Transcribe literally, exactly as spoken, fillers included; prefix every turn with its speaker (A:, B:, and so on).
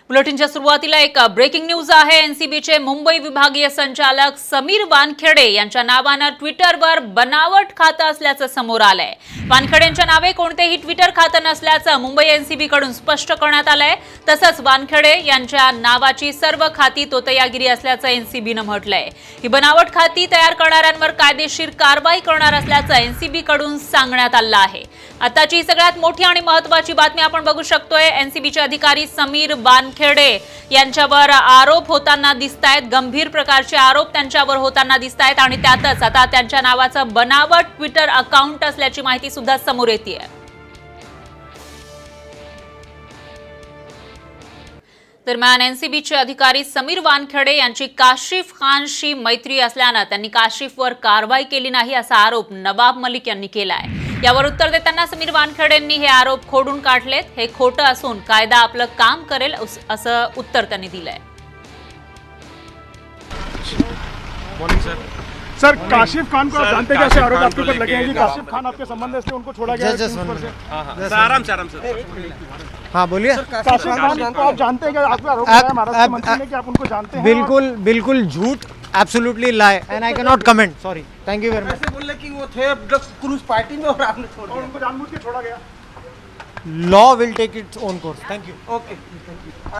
A: बुलेटिनच्या सुरुवातीला एक breaking news आहे। एनसीबीचे मुंबई विभागीय संचालक समीर वानखेडे यांच्या नावाने ट्विटरवर बनावट खातं असल्याचं समोर आलंय। वानखेडेंच्या नावे कोणतेही ट्विटर खातं नसल्याचं मुंबई एनसीबीकडून स्पष्ट करण्यात आलंय। तसंच वानखेडे यांच्या नावाची सर्व खाती तोतयागिरी असल्याचं एनसीबीने म्हटलंय। ही बनावट खाती तयार करणाऱ्यांवर कायदेशीर कारवाई करणार असल्याचं एनसीबीकडून सांगण्यात आलं आहे। आताची सगळ्यात मोठी आणि महत्त्वाची बातमी आपण बघू शकतोय। एनसीबीचे अधिकारी समीर वानखेडे यांच्यावर आरोप होताना दिसतायत, गंभीर प्रकारचे आरोप त्यांच्यावर होताना दिसतायत आणि त्यातच आता त्यांच्या नावाचं बनावट ट्विटर अकाउंट असल्याची माहिती सुद्धा समोर येतेय। दरम्यान एनसीबीचे अधिकारी समीर वानखेडे यांची काशिफ खानशी मैत्री असल्यानं त्यांनी काशिफवर कारवाई केली नाही असा आरोप नवाब मलिक यांनी केलाय। यावर उत्तर देताना समीर वानखेडेंनी हे आरोप खोडून काढलेत। हे खोटं असून कायदा आपलं काम करेल असं उत्तर त्यांनी दिलंय।
B: सर, काशिफ खान को आप जानते हैं, कैसे आरोप आपके ऊपर लगे हैं कि काशिफ खान आपके संबंध है, इसलिए उनको छोड़ा गया है ऊपर से?
C: आराम से आराम से
D: हाँ बोलिए।
B: काशिफ खान को आप जानते हैं, आप आरोप लगाया महाराष्ट्र मंत्री ने कि आप उनको जानते हैं?
D: बिल्कुल बिल्कुल झूठ, absolutely lie, and I can not comment, sorry. Thank you very much.
C: ऐसे बोल कि वो थे क्रूज पार्टी में और आपने छोड़ दिया,
B: उनको जानबूझ के छोड़ा गया।
D: Law will take its own course. Thank you.
C: Okay.